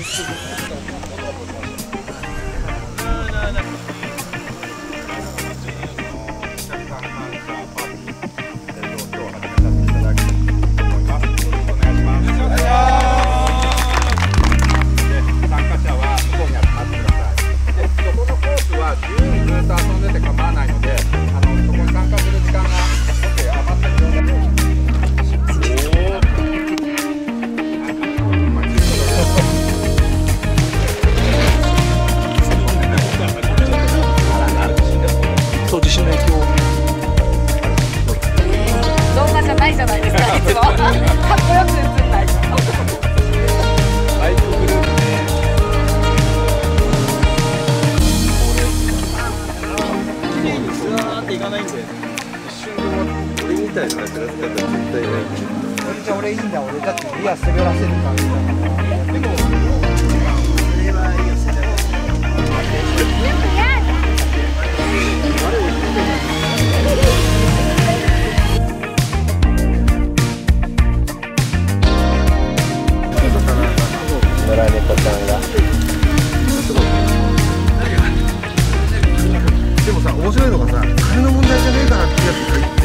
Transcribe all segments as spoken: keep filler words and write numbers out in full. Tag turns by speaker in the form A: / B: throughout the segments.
A: 俺いいんだ、俺だってリア滑らせる感じだから。でも野良猫ちゃんがでもさ、面白いのがさ、金の問題じゃねえからってやつが言って、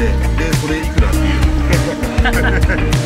A: で、それいくらっていう絶対に。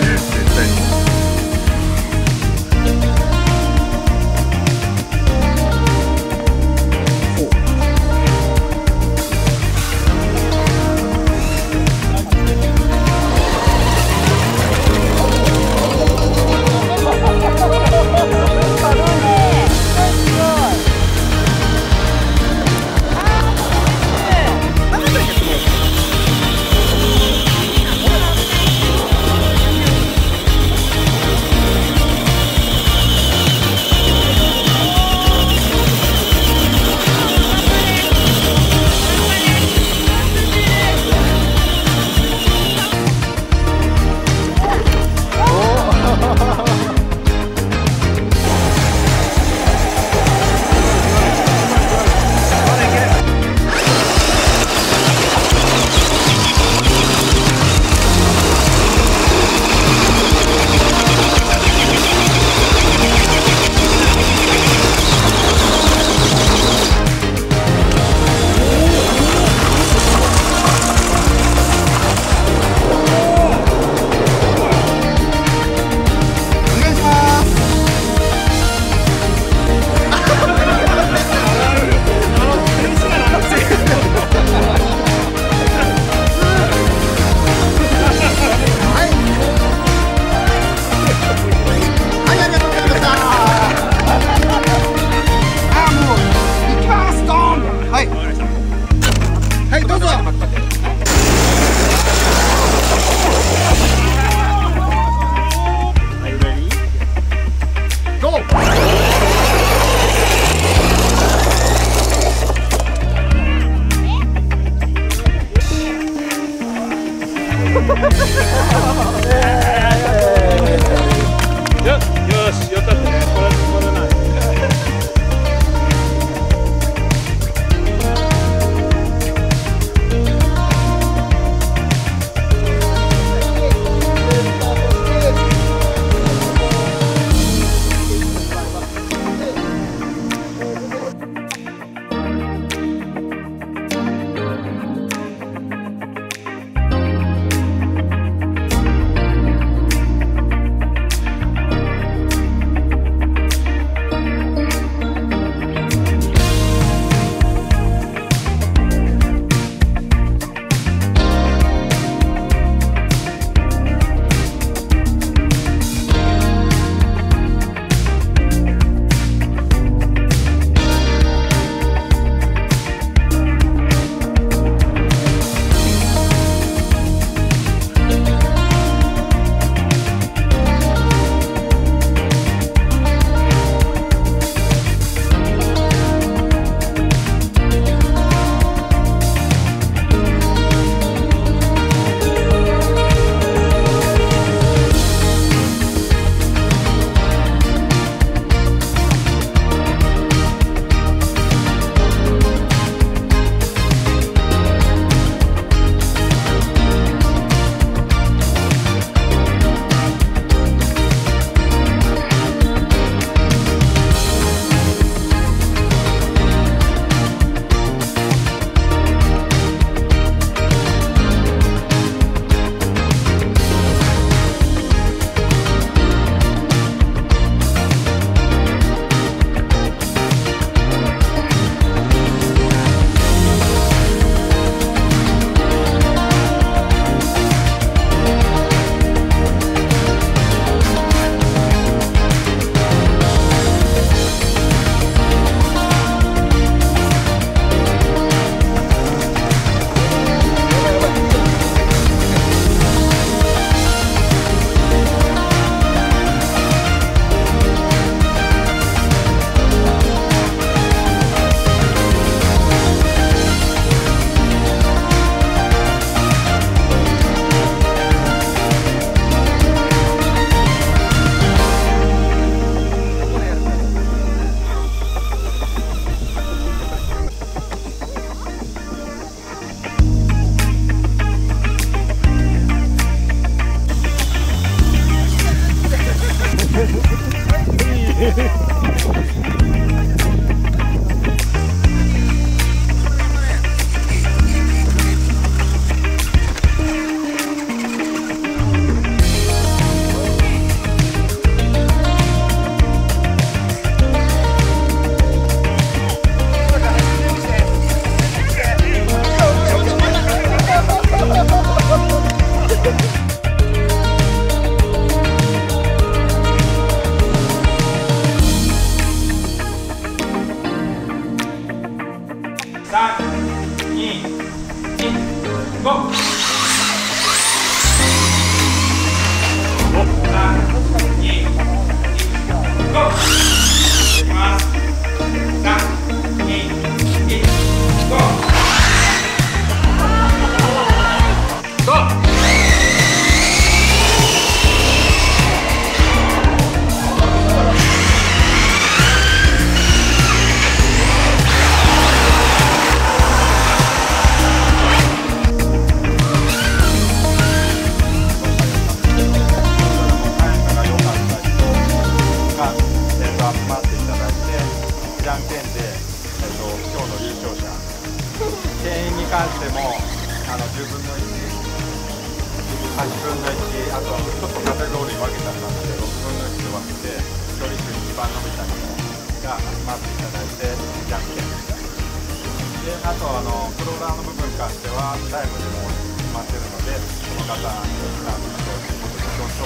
B: 関してもあのじゅうぶんのいち、はちぶんのいち、あとちょっとカテゴリー分けちゃったんでろくぶんのいちで分けて一人一番伸びた人が集まっていただいてじゃんけんで、あとあのクローラーの部分に関してはタイムでも決まってるのでその方にスタートして表彰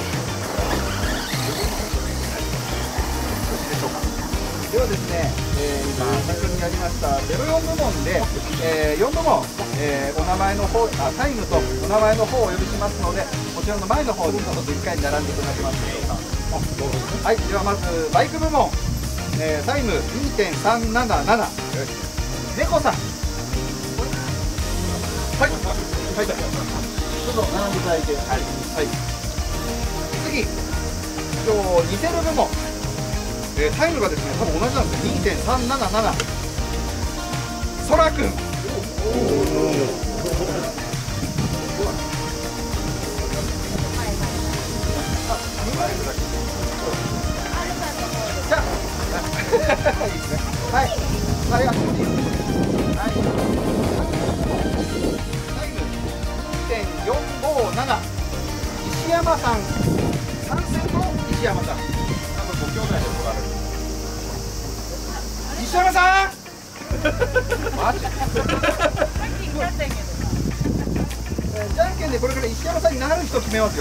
B: でしょうか。
C: ではですね、えー、今最初にやりましたゼロよん部門で、えー、よん部門、えー、お名前の方あタイムとお名前の方をお呼びしますので、こちらの前の方にちょっといっかい並んでいただけますでしょうか。はい、ではまずバイク部門、えー、タイム にてんさんなななな、猫さん、はいはい、ちょっと並んでいただいて、はい、はい、次、今日似せる部門、えー、タイムがですね、多分同じなんですよ。 にてんさんなななな、そらくん。じゃあいいですね。はい、ありがとうございます。はい、タイム にてんよんごなな、石山さん、参戦の石山さん、ご兄弟でおられる石山さんマジじゃんけんでこれから石山さんになる人決めますよ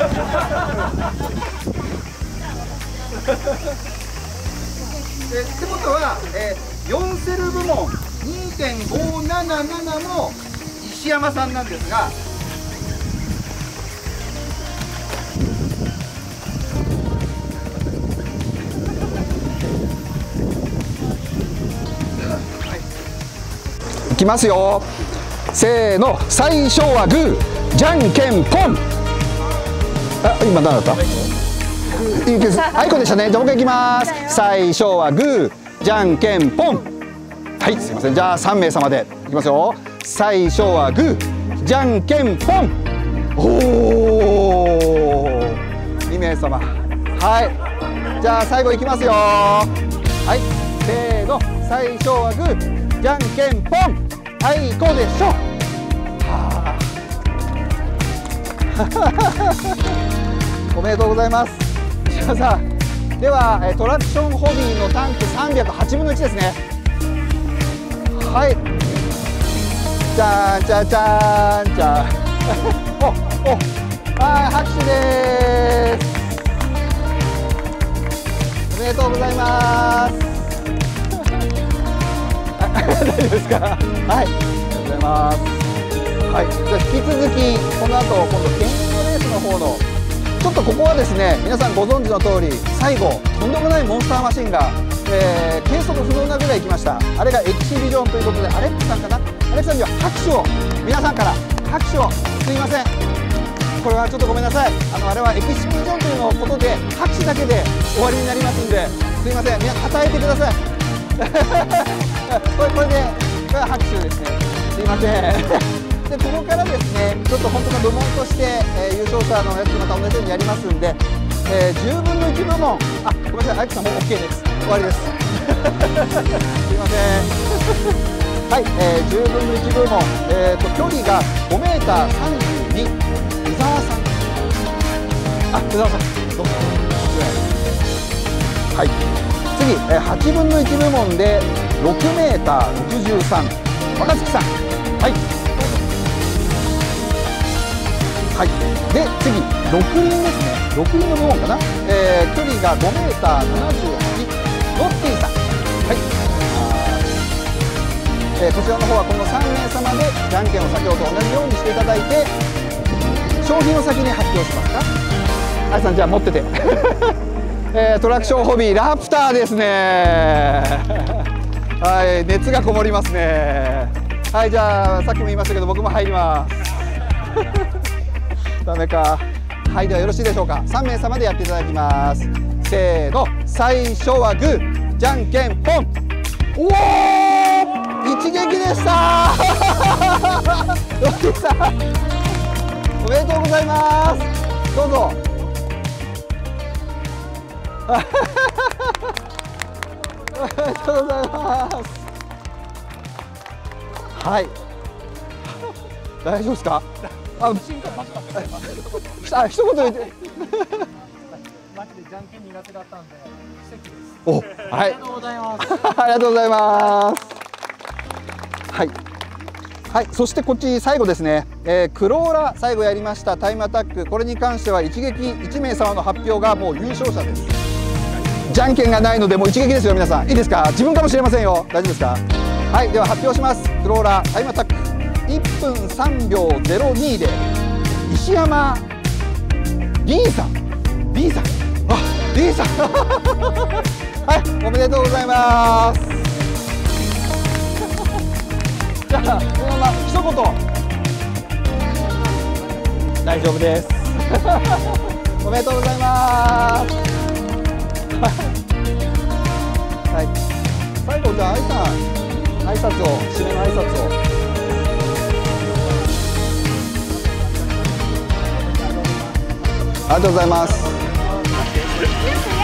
C: えってことは、えー、よんセル部門 にてんごなななな も石山さんなんですが、
D: いきますよ。せーの、最初はグー、じゃんけんポン。あ、今何だった？あいこでしたね。じゃあもう一回いきます。最初はグー、じゃんけんポン。はい、すいません。じゃあさんめいさまでいきますよ。最初はグー、じゃんけんポン。おお、にめいさま。はい。じゃあ最後いきますよ。はい、せーの、最初はグー、じゃんけんポン。あいこでしょ。はあ、おめでとうございます。石山さん。ではトラクションホビーのタンクさんびゃくはちぶんのいちですね。はい。じゃんじゃんじゃんじゃん。おお、はい、拍手です。おめでとうございます。大丈夫ですか。はい、ありがとうございます。はい、じゃあ引き続きこの後今度兼用レースの方のちょっとここはですね、皆さんご存知の通り最後とんでもないモンスターマシンが、えー、計測不能なぐらい行きました。あれがエキシビジョンということで、アレックさんかな、アレックさんには拍手を、皆さんから拍手を、すいません、これはちょっとごめんなさい。あのあれはエキシビジョンというのことで拍手だけで終わりになりますんで、すいません、皆さんたたえてくださいこれこれでこれは拍手ですね。すいません。でここからですね、ちょっと本当の部門として、えー、優勝者のやつまた同じようにやりますんで、 えー、じゅうぶんのいち部門、あ、ごめんなさい、アイクさんもう オーケー です。終わりです。すいません。はい、えー、じゅうぶんのいち部門、えーと、距離がごメーターさんじゅうに、宇沢さん。あ、宇沢さん、どうぞ。はい、次、えー、はちぶんのいち部門でろくメーターろくじゅうさん、若月さん。はい。はい、で次ろく輪ですね。ろく輪の部門かな、えー、距離がごメーターななじゅうはち、ロッティさん。はい、えー、こちらの方はこのさんめいさまでじゃんけんを先ほどと同じようにしていただいて、商品を先に発表しますか。あいさん、じゃあ持ってて、えー、トラクションホビーラプターですね。はい、熱がこもりますね。はい、じゃあさっきも言いましたけど僕も入ります。ダメか。はい、ではよろしいでしょうか。さんめいさまでやっていただきます。せーの、最初はグー、じゃんけんポン。おお、一撃でした。ロッキーさん、おめでとうございます。どうぞ。おめでとうございます。はい。大丈夫ですか。あ、あ、一言言って。
E: マジでじゃんけん苦手だったんで奇跡です。
D: お、はい。
E: ありがとうございます。
D: ありがとうございます。はい。はい、そしてこっち最後ですね。えー、クローラ最後やりましたタイムアタック。これに関しては一撃いちめいさまの発表がもう優勝者です。じゃんけんがないのでもう一撃ですよ皆さん。いいですか。自分かもしれませんよ。大丈夫ですか。はい、では発表します。クローラタイムアタック。いっぷんさんびょうゼロにで石山 B さん B さん、あ、 B さんはい、おめでとうございます。じゃあこのまま一言。大丈夫ですおめでとうございますはい、最後じゃあ愛さん挨拶を、締めの挨拶を。ありがとうございます。